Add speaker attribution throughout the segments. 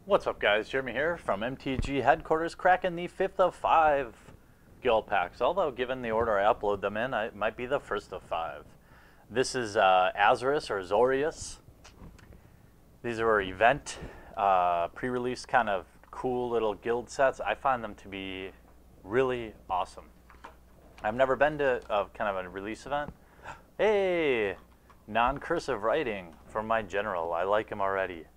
Speaker 1: What's up, guys? Jeremy here from MTG headquarters, cracking the 5th of 5 guild packs. Although, given the order I upload them in, it might be the first of 5. This is Azorius or Azorius. These are event, pre-release kind of cool little guild sets. I find them to be really awesome. I've never been to kind of a release event. Hey, non-cursive writing from my general. I like him already.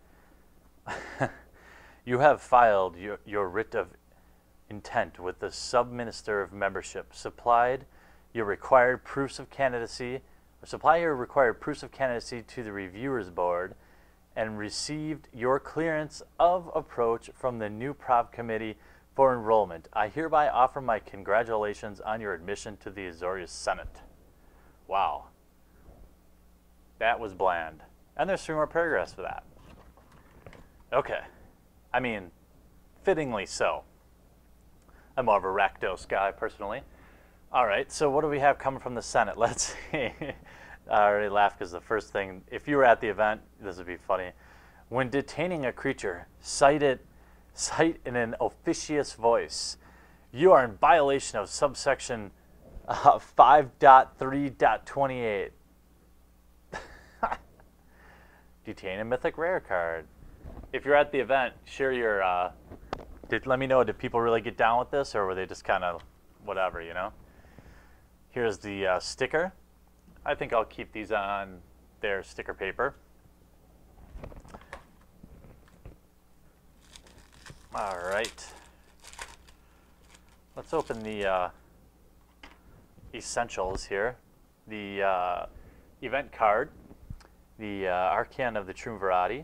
Speaker 1: You have filed your writ of intent with the Sub-Minister of Membership, supplied your required proofs of candidacy, or supply your required proofs of candidacy to the Reviewers Board, and received your clearance of approach from the new Prov Committee for enrollment. I hereby offer my congratulations on your admission to the Azorius Senate. Wow. That was bland. And there's 3 more paragraphs for that. Okay. I mean, fittingly so. I'm more of a Rakdos guy, personally. All right, so what do we have coming from the Senate? Let's see. I already laughed because the first thing, if you were at the event, this would be funny. When detaining a creature, cite in an officious voice. You are in violation of subsection 5.3.28. Detain a mythic rare card. If you're at the event, share your, let me know, did people really get down with this, or were they just kind of whatever, you know? Here's the sticker. I think I'll keep these on their sticker paper. All right. Let's open the essentials here. The event card, the Arcan of the Triumvirati.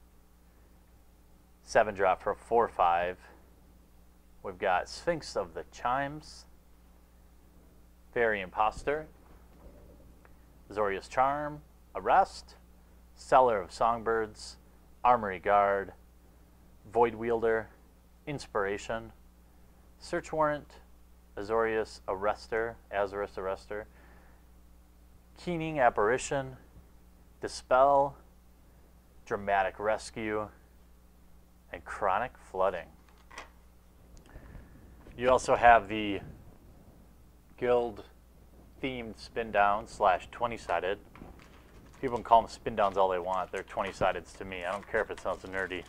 Speaker 1: 7-drop for a 4/5. We've got Sphinx of the Chimes, Fairy Imposter, Azorius Charm, Arrest, Seller of Songbirds, Armory Guard, Void Wielder, Inspiration, Search Warrant, Azorius Arrester, Keening Apparition, Dispel, Dramatic Rescue, and Chronic Flooding. You also have the guild themed spin down / 20-sided. People can call them spin downs all they want. They're 20-sideds to me. I don't care if it sounds nerdy.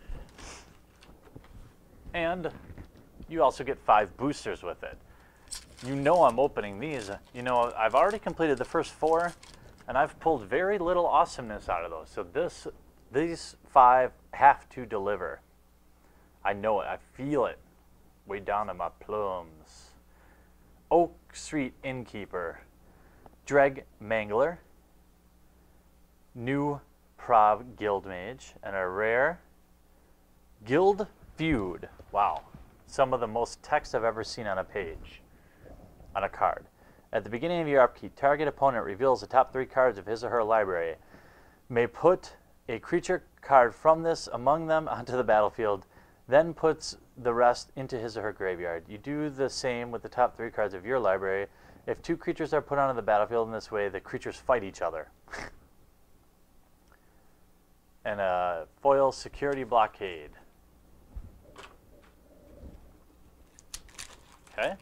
Speaker 1: And you also get 5 boosters with it. You know I'm opening these. You know, I've already completed the first 4, and I've pulled very little awesomeness out of those. So these 5 have to deliver. I know it. I feel it way down in my plums. Oak Street Innkeeper, Dreg Mangler, New Prov Guildmage, and a rare Guild Feud. Wow. Some of the most text I've ever seen on a page, on a card. At the beginning of your upkeep, target opponent reveals the top 3 cards of his or her library. May put a creature card from this among them onto the battlefield, then puts the rest into his or her graveyard. You do the same with the top 3 cards of your library. If 2 creatures are put onto the battlefield in this way, the creatures fight each other. And a foil security blockade. Okay.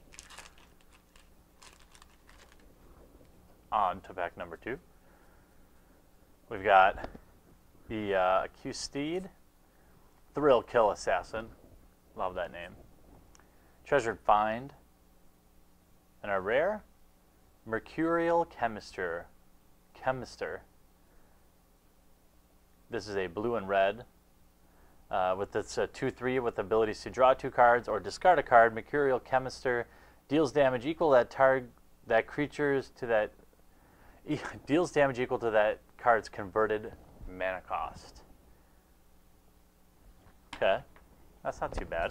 Speaker 1: On to pack number 2. We've got the Accused Steed, Thrill Kill Assassin, love that name, Treasured Find, and a rare, Mercurial Chemister. This is a blue and red, with this 2/3 with abilities to draw 2 cards or discard a card. Mercurial Chemister deals damage equal to deals damage equal to that card's converted mana cost. Okay, that's not too bad.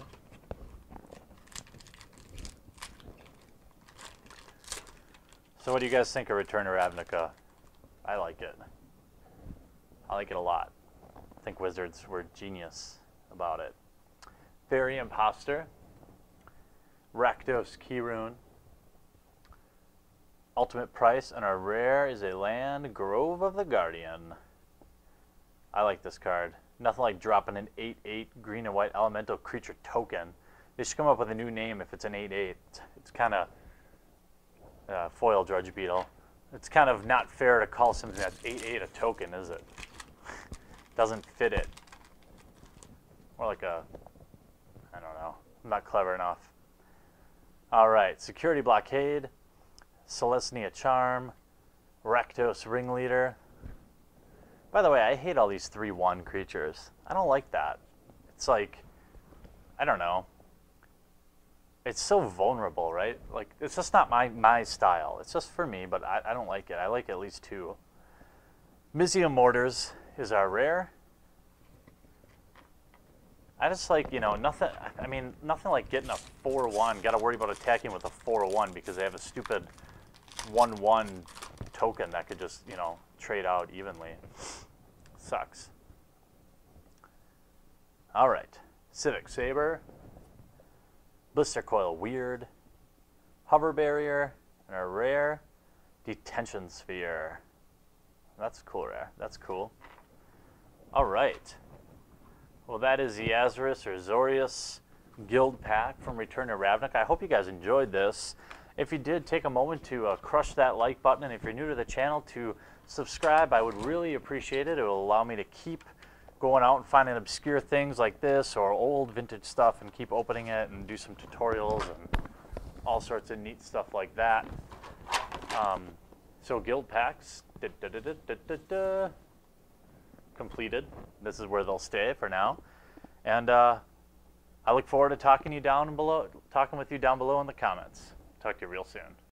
Speaker 1: So what do you guys think of Return to Ravnica? I like it. I like it a lot. I think Wizards were genius about it. Fairy Imposter, Rakdos Keyrune, Ultimate price on our rare is a land, Grove of the Guardian. I like this card. Nothing like dropping an 8/8 green and white elemental creature token. They should come up with a new name if it's an 8/8. It's kind of foil Drudge Beetle. It's kind of not fair to call something that's 8/8 a token, is it? Doesn't fit it. More like a, I don't know. I'm not clever enough. All right, Security Blockade, Celestia Charm, Rakdos Ringleader. By the way, I hate all these 3/1 creatures. I don't like that. It's like, I don't know. It's so vulnerable, right? Like, it's just not my style. It's just for me, but I don't like it. I like at least 2. Mizzium Mortars is our rare. I just like, you know, nothing, I mean, nothing like getting a 4/1. Got to worry about attacking with a 4/1 because they have a stupid 1/1 token that could just, you know, trade out evenly. Sucks. All right. Civic Saber. Blister Coil Weird. Hover Barrier. And a rare Detention Sphere. That's cool, rare. That's cool. All right. Well, that is the Azorius or Azorius Guild Pack from Return to Ravnica. I hope you guys enjoyed this. If you did, take a moment to crush that like button, and if you're new to the channel, to subscribe. I would really appreciate it. It will allow me to keep going out and finding obscure things like this or old vintage stuff and keep opening it and do some tutorials and all sorts of neat stuff like that. So Guild Packs, completed. This is where they'll stay for now. And I look forward to talking with you down below in the comments. Talk to you real soon.